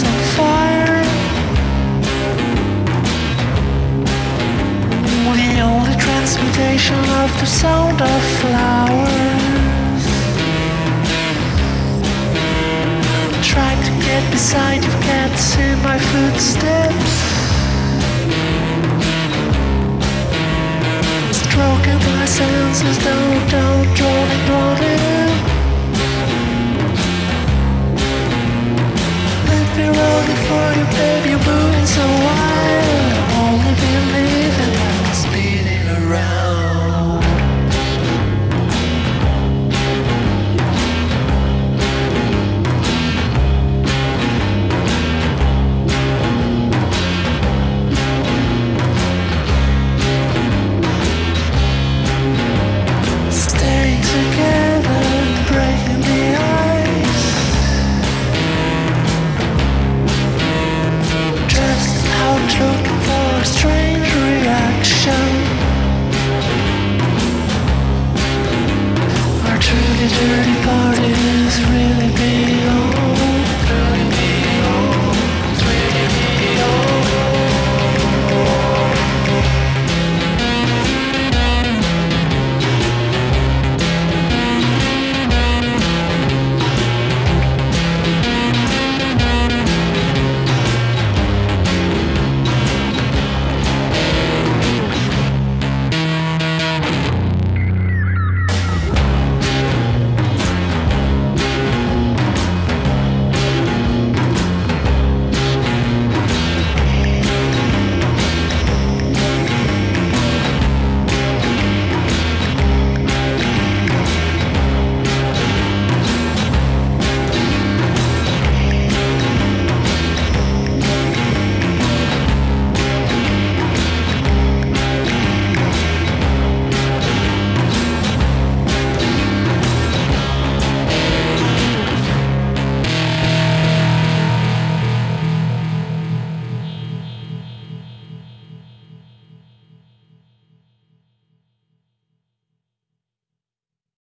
house on fire. The only transmutation of the sound of flowers. Trying to get beside you, can't see my footsteps. Stroking my senses, don't droning. Let me roll it for you, baby, you're moving so wild.